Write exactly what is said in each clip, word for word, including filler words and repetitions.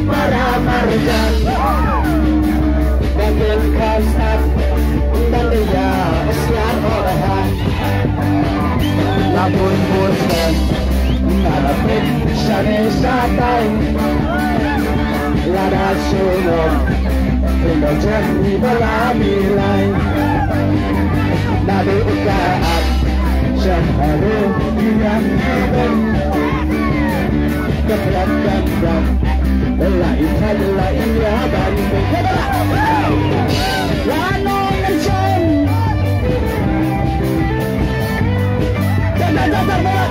para marjan dan kasat dan dia usian orang lamun bosan nalapit syane satay lada sulong pinajan di balamilay nado ukaat syahadu yang ibang keberat-berat lain lain ya bani lanong nation dan dan dan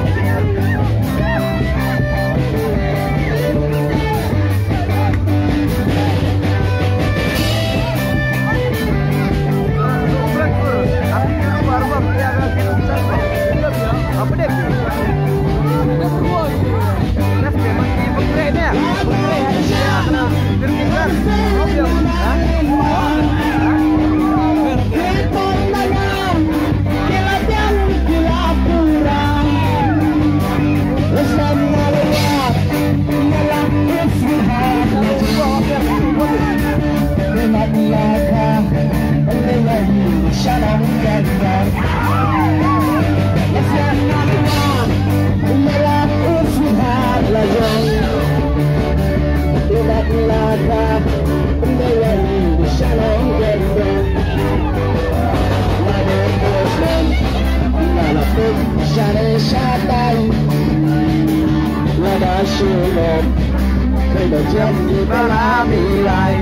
apa dia? Dah keluar je. Dah memang di penggerak ni. Penggerak ada siap nak tertinggal. Okey. Ha? Kita tangan. Kila jam kila kurang. Bersama lewat. Malam istirahat. Dengan laka. Dengan syalam gandar. Sulong kejadian di balamilay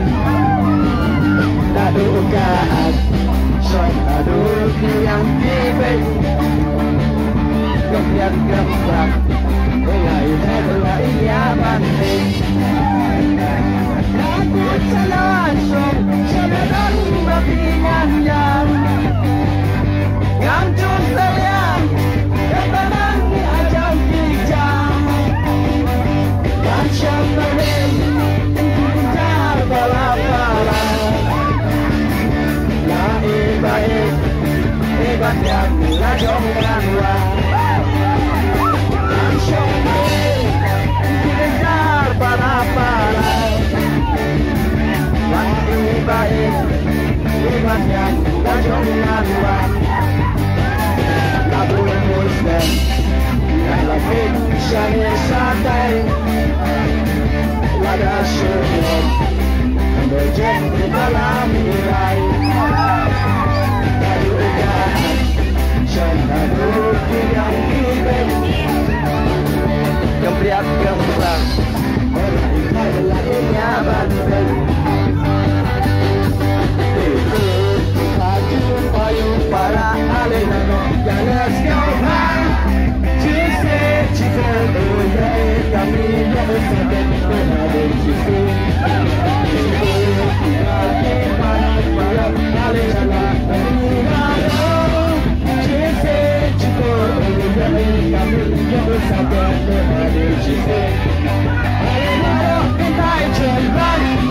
nado ukaat syahadu yang ibang kebiak kebiak lain lain ya banding aku langsung sabaran bagingan yang yang cusalian ketenang ajam kijang macam main kejar bala-bala lain baik hebat yang lajong kanwa macam main kejar bala-bala lain baik hebat yang lajong kanwa kabul muslim kalafin syane satay lada syurga berjen di dalam nilai dari ugahan syahadu yang ibang kepriak kembang berlaikan lainnya bandeng itu satu payung para alena jalan sekarang cita-cita budaya kami yang bersahabat berada di situ. Ibu kami panas malam kali jalan meninggal. Cita-cita budaya kami yang bersahabat berada di situ. Ayo kita jalan.